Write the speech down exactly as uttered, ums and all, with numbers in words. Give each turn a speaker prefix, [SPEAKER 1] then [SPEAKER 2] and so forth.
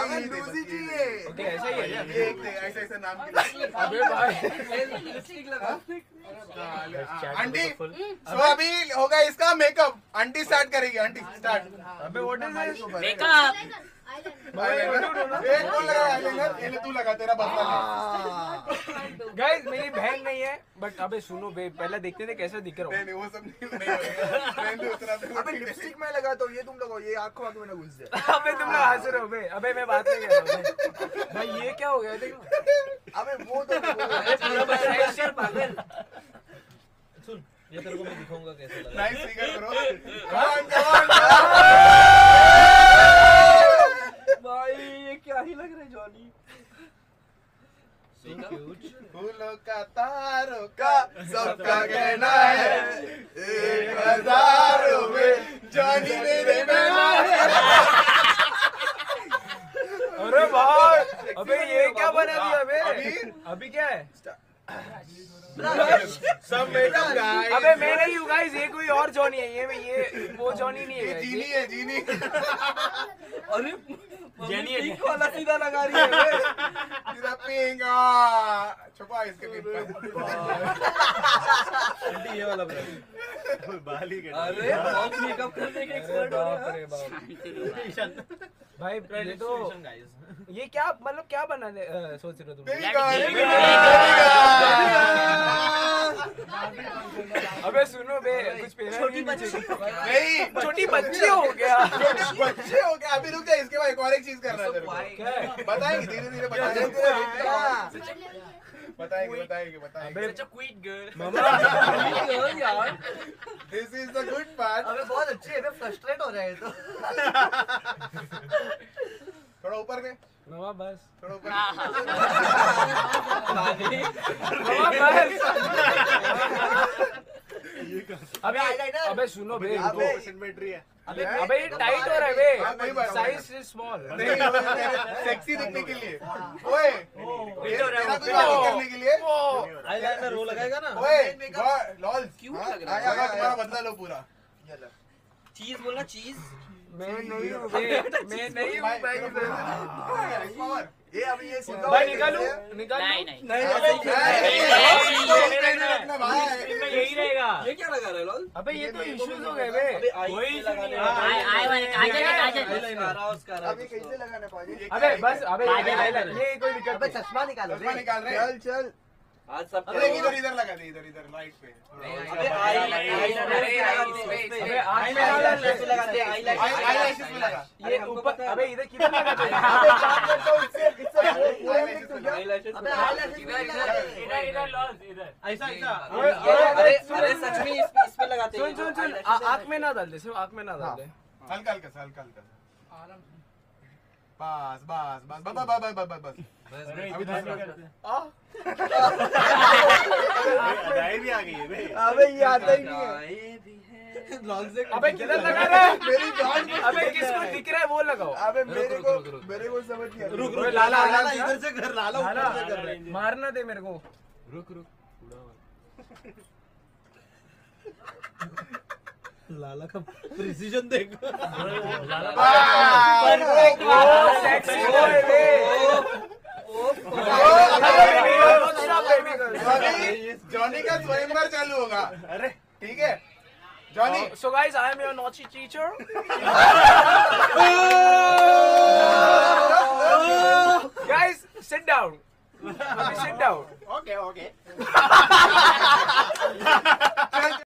[SPEAKER 1] हमें लूजी चाहिए।
[SPEAKER 2] ओके ऐसा ही है क्या?
[SPEAKER 1] ये एक ऐसा ऐसा नाम
[SPEAKER 2] अबे भाई
[SPEAKER 1] आंटी सो अभी होगा इसका मेकअप। आंटी स्टार्ट करेगी। Aunty start.
[SPEAKER 2] अबे व्हाट इज दिस?
[SPEAKER 3] मेकअप
[SPEAKER 1] एक कौन लगा आईलाइनर? ये तू लगा, तेरा बदला है।
[SPEAKER 2] गाइस मेरी बहन नहीं है बट अबे सुनो बे, पहले देखते थे कैसा दिख रहा हूँ।
[SPEAKER 1] नहीं नहीं वो सब नहीं होगा।
[SPEAKER 4] अबे लिपस्टिक मैं लगाता हूँ, ये तुम लगाओ, ये आंखों आंखों में ना घुस जाए।
[SPEAKER 2] अबे तुम लोग हंस रहे हो बे। अबे मैं बात नहीं कर रहा हूँ भाई। ये क्या हो गया देखो।
[SPEAKER 4] अबे वो तो
[SPEAKER 2] पागल।
[SPEAKER 5] सुन ये तेरे को मैं दिखाऊंगा कैसे लगा।
[SPEAKER 1] नाइस फिगर करो। कमान कमान
[SPEAKER 4] भाई ये क्या ही लग रहा है जॉनी।
[SPEAKER 1] फूलों का तारों का सबका कहना है, एक हजारों में जॉनी मेरे मेहमान है।
[SPEAKER 2] अरे भाई अबे ये क्या बना दिया बे?
[SPEAKER 1] अभी
[SPEAKER 2] अभी क्या है?
[SPEAKER 1] सब मेकअप गाइस।
[SPEAKER 2] अबे मैं नहीं हूँ गाइस, ये कोई और जॉनी है। ये ये वो जॉनी नहीं
[SPEAKER 1] ये
[SPEAKER 2] है।
[SPEAKER 1] जीनी है जीनी।
[SPEAKER 4] अरे
[SPEAKER 5] जेनी है।
[SPEAKER 4] पिंक वाला सीधा लगा रही है।
[SPEAKER 1] तेरा पिंक छुपा इसके पिंक पर।
[SPEAKER 5] आंटी ये वाला ब्रश बाल ही कट।
[SPEAKER 4] अरे बहुत मेकअप करने के एक्सपर्ट हो रहे हैं।
[SPEAKER 2] भाई ये तो ये क्या मतलब क्या बनाने अ, सोच रहे हो तुम? अबे सुनो बे, कुछ पहना
[SPEAKER 4] छोटी बच्ची
[SPEAKER 1] नहीं
[SPEAKER 2] छोटी बच्ची हो गया।
[SPEAKER 1] छोटे बच्चे हो गए। अभी रुक जा, इसके बाद एक और एक चीज करना है तेरे को।
[SPEAKER 2] क्या है?
[SPEAKER 1] बताएंगे धीरे धीरे बताएंगे बताएंगे बताएंगे बताएंगे।
[SPEAKER 5] Such a sweet girl.
[SPEAKER 4] यार
[SPEAKER 1] this is the good part.
[SPEAKER 4] अबे बहुत अच्छे है, फ्रस्ट्रेट हो रहा है तो।
[SPEAKER 1] थोड़ा ऊपर में,
[SPEAKER 2] मामा बस
[SPEAKER 1] थोड़ा ऊपर।
[SPEAKER 2] मामा बस। अबे अबे सुनो बे,
[SPEAKER 4] अबे
[SPEAKER 2] अबे अबे ये टाइट हो रहा है बे।
[SPEAKER 1] हाँ, वही बात है।
[SPEAKER 2] Size is small.
[SPEAKER 1] नहीं सेक्सी दिखने के लिए। ओए ये तेरा कुछ बात करने के लिए।
[SPEAKER 5] आईलाइनर वो लगाएगा ना।
[SPEAKER 1] ओए लॉल
[SPEAKER 4] क्यूट लग रहा है।
[SPEAKER 1] आया आया तुम्हारा बदला लो पूरा।
[SPEAKER 4] चीज बोलना चीज।
[SPEAKER 2] मैं नहीं हूँ बे, मैं नहीं हूँ भाई।
[SPEAKER 1] पावर
[SPEAKER 4] ये अभी ये सीधा
[SPEAKER 2] भाई निकालू निकालू।
[SPEAKER 3] नहीं नहीं
[SPEAKER 4] नहीं
[SPEAKER 5] यही रहेगा।
[SPEAKER 4] ये क्या लगा रहा है लॉल?
[SPEAKER 2] अबे ये तो इश्यूज हो गए बे।
[SPEAKER 4] अबे आई
[SPEAKER 5] वही
[SPEAKER 4] लगाने
[SPEAKER 3] आई आई वाले काजल है काजल।
[SPEAKER 4] उसका
[SPEAKER 6] अभी कैसे लगाना पाजी?
[SPEAKER 2] अबे बस अबे
[SPEAKER 3] काजल,
[SPEAKER 2] ये
[SPEAKER 3] काजल।
[SPEAKER 2] ये कोई दिक्कत
[SPEAKER 6] अबे
[SPEAKER 2] नहीं।
[SPEAKER 6] चश्मा निकालो
[SPEAKER 1] चश्मा निकाल रहे
[SPEAKER 6] चल चल।
[SPEAKER 4] आज सब
[SPEAKER 1] अरे इधर इधर लगा दे, इधर इधर लाइट पे।
[SPEAKER 4] अबे आई आई
[SPEAKER 2] अबे आँख में ना डाल दे।
[SPEAKER 4] लगाते हैं आई
[SPEAKER 1] आई आईलैशेस में लगा।
[SPEAKER 2] ये ऊपर अबे इधर किधर लगा दे?
[SPEAKER 6] अबे काम करता हूँ इससे इससे
[SPEAKER 4] आईलैशेस
[SPEAKER 6] अबे हाईलाइट
[SPEAKER 3] इधर इधर लॉस इधर।
[SPEAKER 5] ऐसा ऐसा।
[SPEAKER 4] अरे अरे सच में इस पे इस पे लगाते हैं।
[SPEAKER 2] सुन सुन सुन आ- आँख में ना डाल दे, सिर्फ आँख में ना डाल दे।
[SPEAKER 1] हल्का हल्का सा, हल्का हल्का सा। बस बस बस बस बस बस बस बस। अभी दूसरा
[SPEAKER 5] अदाई भी आ गई है बे।
[SPEAKER 6] अबे ये आता ही नहीं है।
[SPEAKER 2] अबे किधर लगा रहा है?
[SPEAKER 6] मेरी जान
[SPEAKER 2] अबे किसको दिख रहा है वो लगाओ।
[SPEAKER 6] अबे मेरे को मेरे को समझ नहीं आ रहा।
[SPEAKER 5] रुक
[SPEAKER 2] ओए,
[SPEAKER 5] रुक
[SPEAKER 2] लाला,
[SPEAKER 5] लाला
[SPEAKER 2] लाला,
[SPEAKER 5] इधर से कर लाला
[SPEAKER 2] लाला,
[SPEAKER 5] ऊपर से कर रहा है।
[SPEAKER 2] मारना दे मेरे को।
[SPEAKER 5] रुक रुक लाला का प्रिसीजन देख।
[SPEAKER 2] परफेक्ट वो सेक्सी बॉय बे।
[SPEAKER 1] जॉनी का स्वयंवर चालू होगा।
[SPEAKER 2] अरे
[SPEAKER 1] ठीक है Johnny.
[SPEAKER 2] So guys, I am your naughty teacher.